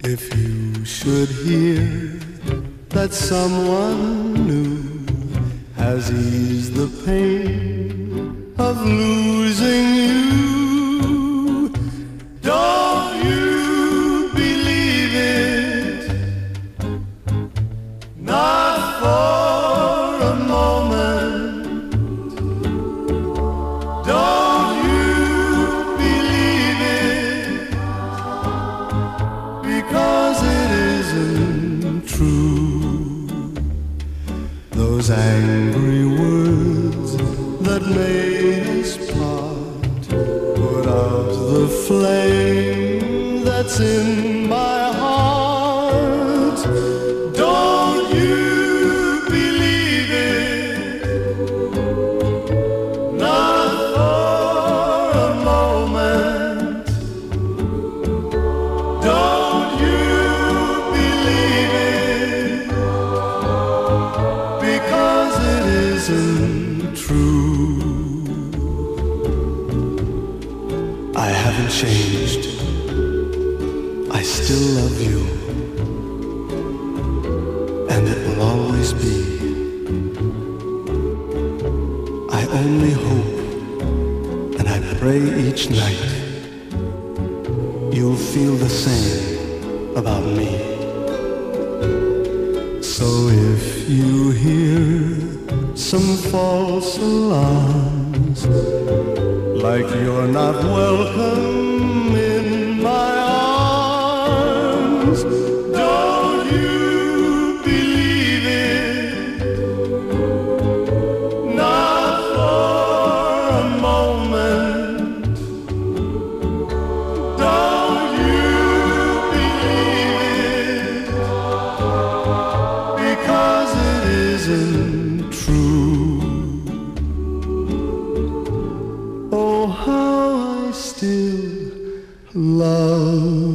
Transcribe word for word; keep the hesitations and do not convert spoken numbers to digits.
If you should hear that someone new has eased the pain of losing you, don't you believe it, not for a moment. Don't you believe it, because it isn't true. Those angry words that made us part put out the flame that's in my heart. Don't you believe it, not for a moment. Don't you believe it, because it isn't true. I haven't changed. I still love you, and it will always be. I only hope, and I pray each night, you'll feel the same about me. So if you hear some false alarms, like you're not welcome in my arms, don't you believe it, not for a moment. Don't you believe it, because it isn't true. Oh, how I still love